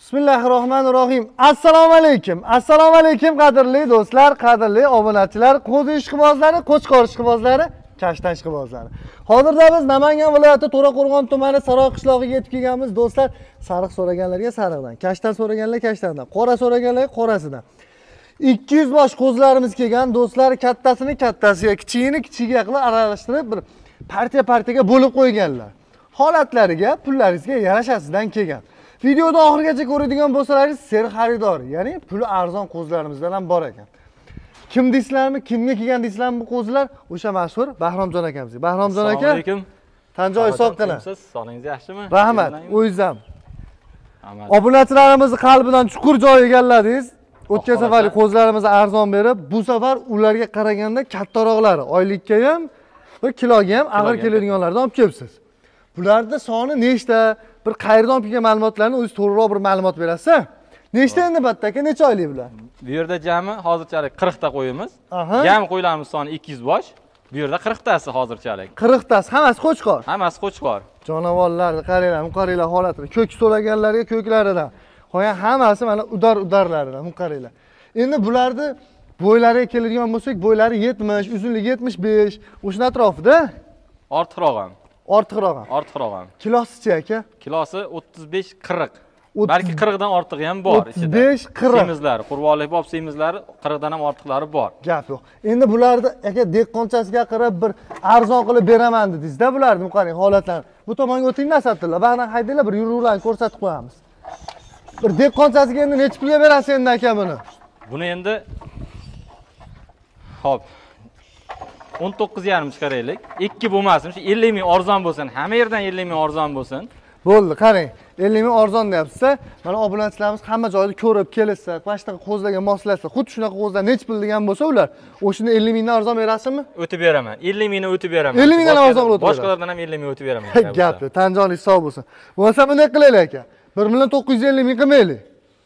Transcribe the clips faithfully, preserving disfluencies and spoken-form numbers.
Bismillahirrohmanirrohim. Assalomu alaykum. Assalomu alaykum qadrli do'stlar, qadrli obunachilar, qo'zi ishqibozlari, qo'chqor ishqibozlari, kashtan ishqibozlari. Hozirda biz Namangan viloyati To'raqo'rg'on tumani Saroy qishlog'iga yetib kelganmiz do'stlar. Sariq so'raganlarga sariqdan, kashtan so'raganlar kashtandan, qora so'raganlar qorasidan. ikki yuz bosh qo'zlarimiz kelgan do'stlar, kattasini kattasiga, kichigini kichigiga qilib aralashtirib bir partiya-partiyaga bo'lib qo'yganlar. Holatlariga, pullaringizga yarashasidan kelgan. Videoda oxirigacha ko'radigan bo'lsalaringiz ser xaridor, ya'ni puli arzon qo'zlarimizdan ham bor ekan. Kim deysizlarmi, kimga kelgan deysizlarmi bu qo'zlar? O'sha mashhur Bahromjon akamiz. Bahromjon aka. Assalomu alaykum. Tanjoy soqqina. Sog'lingiz yaxshimi? Rahmat. O'zingiz ham. Obunachilarimizni qalbidan chuqur joy egalladingiz. O'tgan safar qo'zlarimizni arzon berib, bu safar ularga qaraganda kattaroqlari, oylikka ham va kiloga ham og'ir keladiganlardan olib kelibsiz. Bularda soni nechta? Bir qayerdan olib kelgan ma'lumotlarni o'zingiz to'g'riroq bir ma'lumot berasiz. Nechta endi bitta aka, necha oylik bular? Bu yerda jami hozirchalik qirq ta qo'yimiz. Jami qo'ylarimiz soni ikki yuz bosh. Bu yerda qirq tasi hozirchalik. qirq tasi, hammasi qo'chqor. Hammasi qo'chqor. Jonivorlarni qaranglar, muqarriylar holatini, ko'k so'raganlarga ko'klaridan, qo'ygan hammasi mana udar-udarlaridan, muqarriylar. Endi bularni bo'ylariga keladigan bo'lsak, bo'ylari yetmish, uzunligi yetmish besh, o'sha atrofida. Ortiqroq ham. Ortiqroq ham. Ortiqroq ham. Kilosichi aka? Kilosi o'ttiz besh qirq. Balki qirq dan ortig'i ham bor ichida. o'ttiz besh qirq. Semizlar, qurbonlik bob semizlari qirq dan ham ortiqlari bor. Gap yo'q. Endi bularni aka dehqonchasiga qarab bir arzon qilib beraman dedingiz-da bularni, qarang holatlarni. Bu tomonga o'tinglar Satilla. Bag'dan haydanglar, bir yuruvlarni ko'rsatib qo'yamiz. Bir dehqonchasiga endi necha pulga berasiz endi aka buni? Buni endi hop o'n to'qqiz yarim chiqaraylik. ikki bo'lmasin, shu ellik ming arzon bo'lsin. Hamma yerdan ellik ming arzon bo'lsin. Bo'ldi, qarang. ellik ming arzon deyapsiz-a, mana obunachilarimiz hamma joyda ko'rib, kelishsa, qashtaqa qo'zlarga moslashsa, xuddi shunaqa qo'zlar necha pul degan bo'lsa, ular o'shini ellik mingdan arzon berasizmi? O'tib beraman. ellik mingni o'tib beraman. ellik mingdan arzon o'tib. Boshqalardan ham ellik ming o'tib beraman. Gap yo'q, tanjoningiz sog' bo'lsin. Bo'lsa bunday qilaylik aka. bir million to'qqiz yuz ellik ming qilmaylik.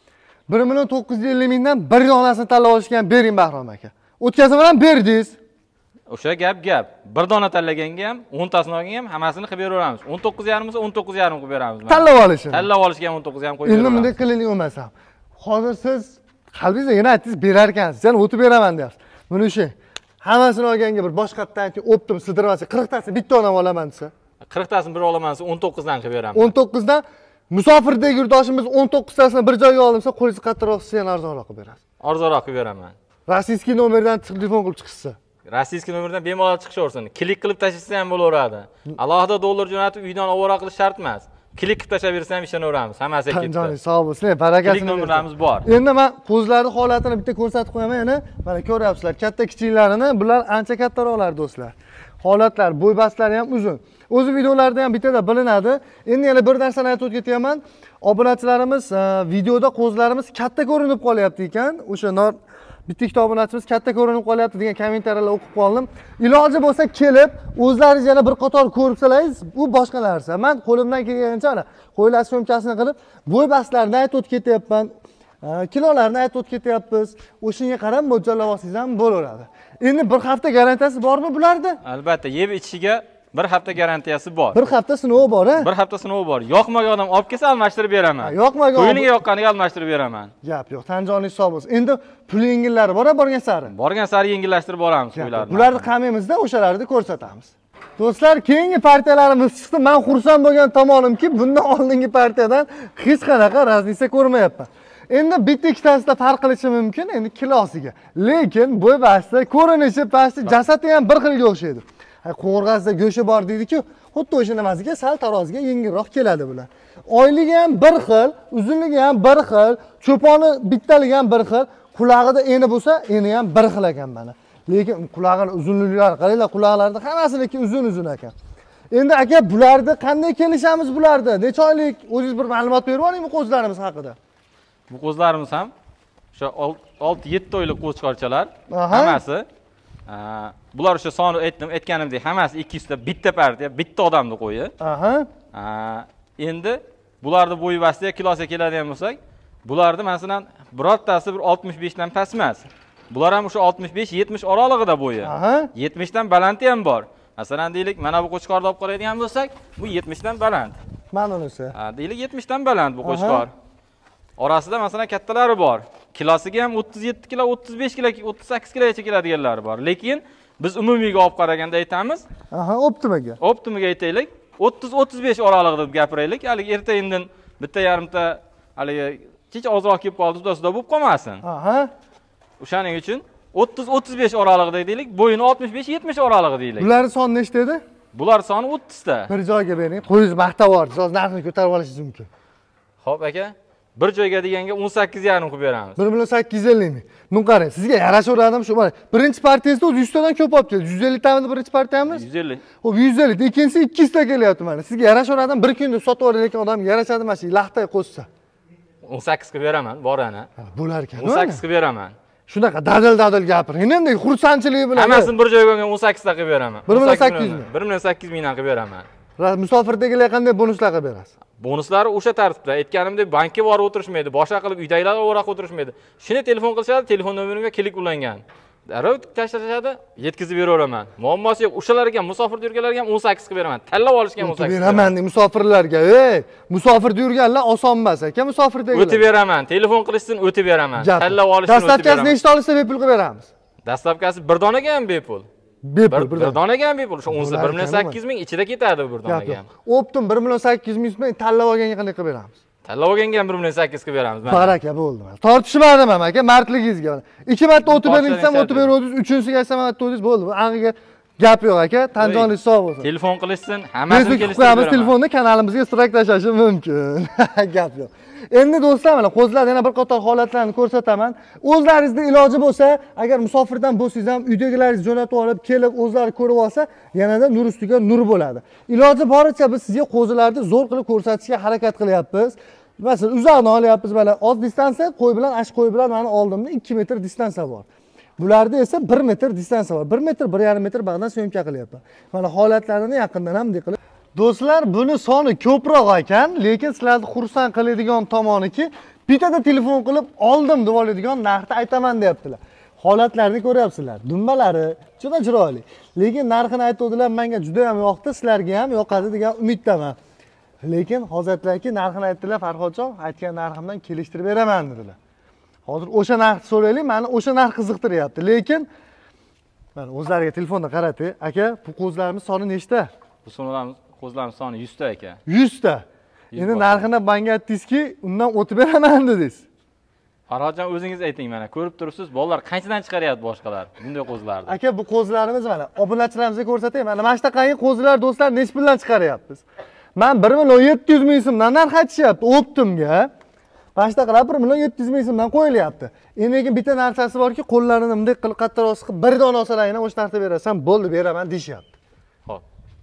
bir million to'qqiz yuz ellik mingdan bir donasini tanlab olishga ham bering Bahrom aka. O'tkazib ham berdingiz. O'sha gap gap. Bir dona tanlaganga ham, o'n tasini olganga ham hammasini qilib beraveramiz. o'n to'qqiz yarim bo'lsa o'n to'qqiz yarim qilib beramiz. Tanlab olishini. Tanlab olishga ham o'n to'qqiz yarim qo'yib beramiz. Endi bunday qilaylik bo'lmasam. Hozir siz qalbingizda yana aytdingiz, berar ekansiz. Yana o'tib beraman deyapsiz. Buni shu. Hammasini olganga bir boshqatdan aytib, o'pdim, sidirmasa qirq tasini bitta onam olaman desa. qirq tasini bir olaman desa o'n to'qqiz dan qilib beraman. o'n to'qqiz dan musofirdek yurtdoshimiz o'n to'qqiz tasini bir joyga oldimsa, qo'lingiz qattiqroq siz yana arzonroq qilib berasiz. Arzonroq qilib beraman. Rossiyskiy nomerdan telefon qilib chiqsa. Rossiyskiy nomerdan bemalol chiqishaversin. Klik qilib tashlasa ham bo'laveradi. Alohida dollar jo'natib uydan ovora qilish shart emas. Klik qilib tashlab bersa ham ishonaveramiz. Hammasi ketdi. Joningiz sog' bo'lsin, barakatli. Klik nomerlarimiz bor. Endi men qo'zlarning holatini bitta ko'rsatib qo'yaman yana. Mana ko'ryapsizlar, katta kichiklarini, bular ancha kattaroqlar do'stlar. Holatlar, bo'y bastlari ham uzun. O'zi videolarda ham bittada bilinadi. Endi yana bir narsani aytib o'tayman. Obunachilarimiz videoda qo'zlarimiz katta ko'rinib qolyapti ekan. O'sha bitta ikkita obunachimiz katta ko'rinib qolyapti degan kommentariyalar o'qib qoldim. Iloji bo'lsa kelib, o'zlaringiz yana bir qator ko'ribsalaringiz, bu boshqa narsa. Men qo'limdan kelgancha mana qo'ylar so'mkasini qilib, bo'y bastlarini aytib o'tib ketyapman. Kilolarni aytib o'tib ketyapmiz. O'shunga qarab mo'ljallab olsangiz ham bo'laveradi. Endi bir hafta garantiyasi bormi bularda? Albatta, yeb ichishiga bir hafta garantiyasi bor. Bir hafta sinovi bor, ha? Bir hafta sinovi bor. Yoqmagan odam olib kelsa almashtirib beraman. Yoqmagan. Qo'yiniga yoqqaniga almashtirib beraman. Gap yo'q, tanjoningiz sog' bo'lsin. Endi pul yengillari bor, borgan sari. Borgan sari yengillashtirib boramiz qo'ylarni. Bularni qamimizda o'shalarni ko'rsatamiz. Do'stlar, keyingi partiyalarimiz chiqdi. Men xursand bo'lgan tomonimki, bundan oldingi partiyadan hech qanaqa razlika ko'rmayapman. Endi bitta ikkitasida farq qilishi mumkin, endi kilosiga. Lekin bo'y basti, ko'rinishi pasti, jasadi ham bir xilga o'xshaydi. Qo'rg'asida go'shi bor deydi-ku, xuddi o'sha nimasiga sal taroziga yengilroq keladi bular. Oyligi ham bir xil, uzunligi ham bir xil, cho'poni bittaligi ham bir xil, qulog'ida eni bo'lsa, eni ham bir xil ekan mana. Lekin qulog'ining uzunliklari, qaranglar, quloqlarida hammasiniki uzun-uzun ekan. Endi aka, bularni qanday kelishamiz bularni? Necha oylik? O'zingiz bir ma'lumot berib oling bu qo'zlarimiz haqida. Bu qo'zlarimiz ham o'sha olti yetti oylik qo'chqorchalar, hammasi. Bular o'sha soni aytdim, aytganimdek hammasi ikki yuz ta bitta partiya, bitta odamni qo'yi. Aha. Endi bularni bo'yi basiga kilosiga keladigan bo'lsak, bularni masalan birortasi bir oltmish besh dan past emas. Bular ham o'sha oltmish besh yetmish oralig'ida bo'yi. Aha. yetmish dan balandi ham bor. Masalan deylik, mana bu qo'chqorni olib qaraydigan bo'lsak, bu yetmish dan baland. Mana unisi. Ha, deylik yetmish dan baland bu qo'chqor. Orasida masalan kattalari bor. Kilosiga ham o'ttiz yetti kilo, o'ttiz besh kilo, o'ttiz sakkiz kilogacha keladiganlari bor. Lekin biz umumiyga olib qaraganda aytamiz. Aha, optimaga. Optimaga aytaylik, o'ttiz o'ttiz besh oralig'ida deb gapiraylik. Haligi erta indin bitta yarimta haligi hech ozroq kelib qoldi, usta-usta bo'lib qolmasin. Aha. O'shaning uchun o'ttiz o'ttiz besh oralig'ida deylik, bo'yini oltmish besh yetmish oralig'i deylik. Bularning soni nechta edi? Bular soni o'ttiz ta. Bir joyga bering. Qo'yingiz maqta bor, hozir narxini ko'tarib olishingiz mumkin. Xo'p aka, bir joyga deganga o'n sakkiz yarim qilib beramiz. bir million sakkiz yuz ellik ming. Buni qarang, sizga yarashaveradimi shu? Mana birinchi partiyasida o'zi yuz tadan ko'p olib keldi. yuz ellik tamida birinchi partiyamiz? yuz ellik. Xo'p, yuz ellik, ikkinchisi ikki yuz ta kelyapti mana. Sizga yarashaveradimi? Bir kunda sotib olayotgan odamga yarashadi mana shu laxtay qo'shsa. o'n sakkiz qilib beraman, bor ana. Bo'lar ekan. o'n sakkiz qilib beraman. Shunaqa dadil-dadil gapiring. Endi xursandchilik bilan. Hammasini bir joyga qo'ygan o'n sakkiz ta qilib beraman. bir million sakkiz yuz ming. bir million sakkiz yuz mingdan qilib beraman. Musofirdagilar qanday bonuslar qilib berasiz? Bonuslari o'sha tartibda. Aytganimdek, bankka borib o'tirishmaydi, boshqa qilib uydagilar o'raq o'tirishmaydi. Shuni telefon qilishadi, telefon nomerimga klik ulangan. Darrov tashlashadi, yetkazib beraveraman. Muammosi yo'q. O'shalarga, musofirda yurganlarga ham o'n sakkiz qilib beraman. Tanlab olishga ham o'n sakkiz. Beraman, musofirlarga. Ey, musofirda yurganlar oson emas aka, musofirdagilar. O'tib beraman. Telefon qilishsin, o'tib beraman. Tanlab olishni o'tib beraman. Dastlabkasini nechta olsa bepul qilib beramiz. Dastlabkasi bir donaga ham bepul. Bepul, bir donaga ham bepul. O'sha bir million sakkiz yuz ming ichida ketadi bir donaga ham. Optim bir million sakkiz yuz ming tanlab olganga qanday qilib beramiz? Tanlab olganga ham bir million sakkiz qilib beramiz. Baraka bo'ldi. Tortishmadim ham aka, mardligingizga. Ikki marta o'tib bering desam, o'tib berasiz, uchinchisiga aytsam, o'tib o'tdingiz, bo'ldi. Angiga gap yo'q aka, tanjoningiz sog' bo'lsin. Telefon qilishsin, hammasini kelishtirib beraman. Telefonni kanalimizga strak tashlashi mumkin. Gap yo'q. Endi do'stlar, mana qo'zlar yana bir qator holatlarni ko'rsataman. O'zlaringizda iloji bo'lsa, agar musofirdan bo'lsangiz ham uydagilaringiz jo'natib olib, kelib o'zlari ko'rib olsa, yanada nur ustiga nur bo'ladi. Iloji boricha biz sizga qo'zilarni zo'r qilib ko'rsatishga harakat qilyapmiz. Masalan, uzoqdan olyapmiz, mana oz distansiya, qo'y bilan, ash qo'y bilan mana oldimda ikki metr distansiya bor. Bularda esa bir metr distansiya bor. bir metr, bir yarim metr bag'dan syomka qilyapman. Mana holatlarini yaqindan ham qilib. Do'stlar, buni soni ko'proq ekan, lekin sizlarni xursand qiladigan tomoniki, bitada telefon qilib oldim deb oladigan narxni aytaman deyaptilar. Holatlarni ko'ryapsizlar. Dumbalari juda chiroyli. Lekin narxini aytdilar, menga juda ham yoqdi, sizlarga ham yoqadi degan umiddaman. Lekin hozirlarki narxini aytdilar, Farhodjon, aytgan narximdan kelishtirib beraman dedilar. Hozir o'sha narxni so'raylik, meni o'sha narx qiziqtiryapti. Lekin mana o'zlariga telefonda qarating, aka, bu qo'zlarimiz soni nechta? Bu sonlarimiz qo'zlarimiz soni yuz ta aka. yuz ta. Endi narxini menga aytdingizki, undan o'tib beraman dedingiz. Farhodjon, o'zingiz ayting, mana ko'rib turibsiz, bolalar qanchadan chiqaryapti boshqalar bunday qo'zlarni. Aka, bu qo'zlarimiz mana obunachilarimizga ko'rsatay. Mana mana shu qanday qo'zlar do'stlar nech puldan chiqaryapmiz? Men bir million yetti yuz ming so'mdan narx aytishyapti Optimga. Mana shu qilib bir million yetti yuz ming so'mdan qo'yilyapti. Endi lekin bitta narsasi borki, qo'llarini bunday qilib qattiqroq siqib bir dona olsalaringni o'sha narxda berasan, bo'ldi, beraman deyishyapti. Xo'p.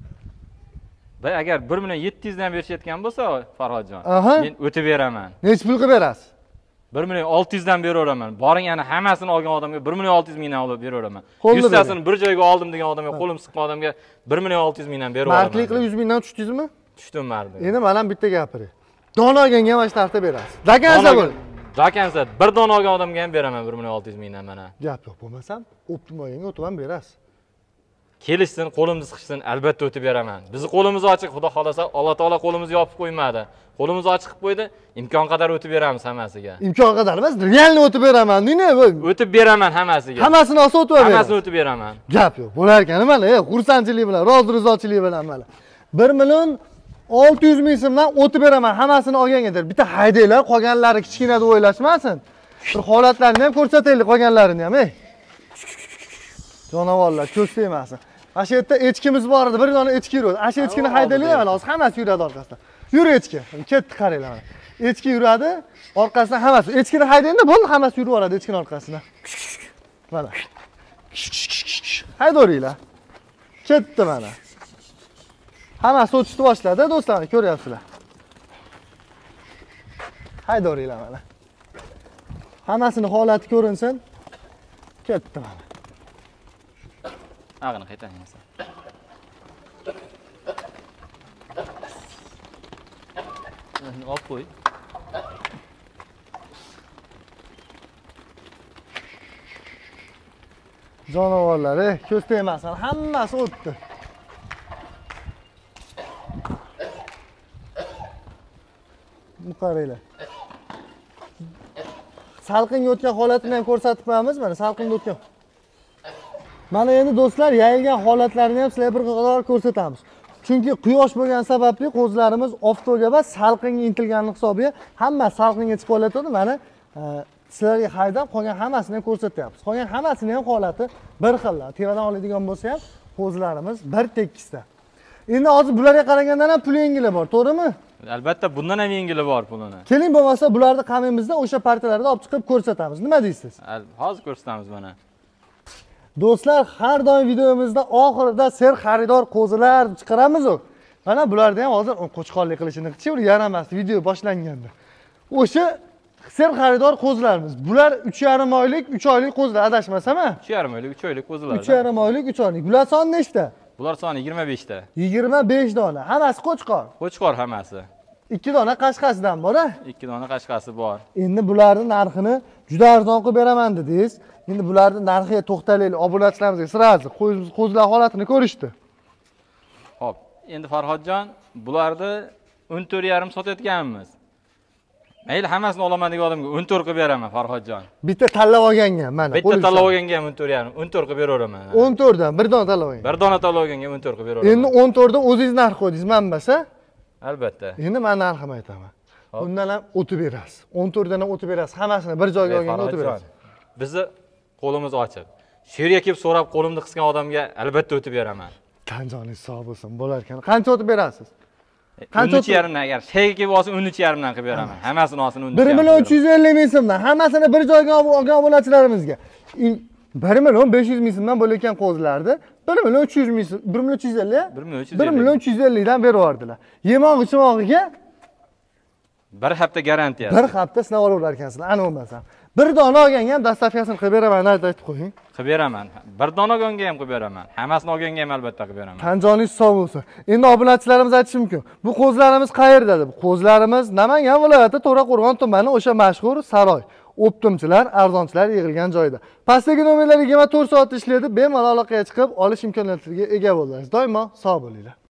Va agar bir million yetti yuz dan berishayotgan bo'lsa, Farhodjon, men o'tib beraman. Nech pul qilib berasiz? bir million olti yuz dan beraveraman. Boring, yana hammasini olgan odamga bir million olti yuz mingdan olib beraveraman. yuz tasini bir joyga oldim degan odamga, qo'lim siqqan odamga bir million olti yuz mingdan beraveraman. Mardlik qilib yuz mingdan tushdingizmi? Tushdim mardi. Endi mana bitta gapiring. Dona olganga mana shu narxda berasiz. Dakansa bo'l. Dakansa bir dona olgan odamga ham beraman bir million olti yuz mingdan mana. Gap yo'q, bo'lmasam Optim olganga o'tib ham berasiz. Kelishsin, qo'limni siqishsin, albatta o'tib beraman. Bizni qo'limiz ochiq, Xudo xolasa, Alloh taolo qo'limizni yopib qo'ymadi. Qo'limiz ochiq qilib qo'ydi, imkon qadar o'tib beramiz hammasiga. Imkon qadar emas, realni o'tib beraman, nima bu? O'tib beraman hammasiga. Hammasini olsa o'tib beraman. Hammasini o'tib beraman. Gap yo'q, bo'lar ekan, mana, ey, xursandchilik bilan, rozi-rizochilik bilan mana. bir million olti yuz ming so'mdan o'tib beraman, hammasini olgangadir. Bitta haydanglar, qolganlari kichkina deb o'ylashmasin. Bir holatlarni ham ko'rsataylik, qolganlarini ham, ey. Jonivorlar, ko'z tegmasin. Mana shu yerda echkimiz bor edi, bir dona echki yuradi. Ana shu echkini haydaylik mana, hozir hammasi yuradi orqasidan. Yur echki. Ketdi, qaranglar mana. Echki yuradi, orqasidan hammasi. Echkini haydaydi, bo'ldi, hammasi yurib oladi echkining orqasidan. Mana. Haydaveringlar. Ketdi mana. Hammasi o'tishni boshladi, do'stlar, ko'ryapsizlar. Haydaveringlar mana. Hammasini holati ko'rinsin. Ketdi mana. Ag'ini qaytaringlar. Endi olib qo'y. Jonivorlar, ey, ko'z tegmasin, hammasi o'tdi. Bu qaranglar. salqinga o'tgan holatini ham ko'rsatib qo'yamiz. Mana salqinga o'tgan. Mana endi do'stlar, yayilgan holatlarini ham sizlarga bir qator ko'rsatamiz. Chunki quyosh bo'lgan sababli qo'zilarimiz oftobga va salqinga intilganlik hisobiga hamma salqinga chiqib olayotadi. Mana sizlarga haydab qolgan hammasini ham ko'rsatyapmiz. Qolgan hammasini ham holati bir xil. Tevadan oladigan bo'lsa ham qo'zilarimiz bir tekisda. Endi hozir bularga qaraganda ham pul yengili bor, to'g'rimi? Albatta, bundan ham yengili bor pulini. Keling bo'lmasa bularni qamimizda o'sha partiyalarda olib chiqib ko'rsatamiz. Nima deysiz? Hozir ko'rsatamiz mana. Do'stlar, har doim videomizda oxirida ser xaridor qo'zilar chiqaramiz-ku. Mana bularda ham hozir qo'chqonlik qilishini-chi, u yaramas video boshlanganda. O'sha ser xaridor qo'zilarimiz. Bular uch yarim oylik, uch oylik qo'zilar, adashmasam-a? uch yarim oylik, uch oylik qo'zilar. uch yarim oylik, uch oylik. Bular soni nechta? Bular soni yigirma besh ta. yigirma besh dona. Hammasi qo'chqor. Qo'chqor hammasi. ikki dona qashqasidan bor-a? ikki dona qashqasi bor. Endi bularning narxini juda arzon qilib beraman dedingiz. Endi bularning narxiga to'xtalaylik. Obunachilarimizga sirazi qo'zilar holatini ko'rishdi. Xo'p, endi Farhodjon, bularni o'n to'rt yarim sotayotganmiz. Mayli hammasini olaman degan odamga o'n to'rt qilib beraman Farhodjon. Bitta tanlab olganga mana. Bitta tanlab olganga ham o'n to'rt yarim, o'n to'rt qilib beraveraman. o'n to'rt dan bir dona tanlab olganga. Bir dona tanlab olganga o'n to'rt qilib beraveraman. Endi o'n to'rt dan o'zingiz narx qo'ydingiz, manbasa? Albatta. Endi men narximni aytaman. Bundan ham o'tib berasiz. o'n to'rt dan ham o'tib berasiz. Hammasini bir joyga olganga o'tib berasiz. Bizni qo'limiz ochiq. Shu yerga kelib so'rab qo'limni qisgan odamga albatta o'tib beraman. Tan joningiz sog' bo'lsin, bo'lar ekan. Qancha o'tib berasiz? o'n uch yarim dan, agar shayga kelib olsa o'n uch yarim dan qilib beraman. Hammasini olsin o'n uch. bir million uch yuz ellik ming so'mdan hammasini bir joyga olgan obunachilarimizga. bir million besh yuz ming so'mdan bo'layotgan qo'zilarni bir million uch yuz ming, bir million uch yuz ellik, bir million uch yuz ellik dan berib yubordilar. Yemog'i chimog'iga bir hafta garantiya. bir hafta sinab olaverar ekansizlar, ana bo'lmasa. Bir dona olganga ham dastavkasini qilib beraman, aytib qo'ying. Qilib beraman. Bir dona olganga ham qilib beraman. Hammasini olganga ham albatta qilib beraman. Tan joningiz sog' bo'lsin. Endi obunachilarimiz aytishi mumkin. Bu qo'zilarimiz qayerda deb? Qo'zilarimiz Namangan viloyati To'raqo'rg'on tumani o'sha mashhur saroy. Optimchilar, arzonchilar yig'ilgan joyda. Pastdagi nomerlar yigirma to'rt soat ishlaydi. Bemalol aloqaga chiqib olish imkoniyatlariga ega bo'lasiz. Doimo sog' bo'linglar.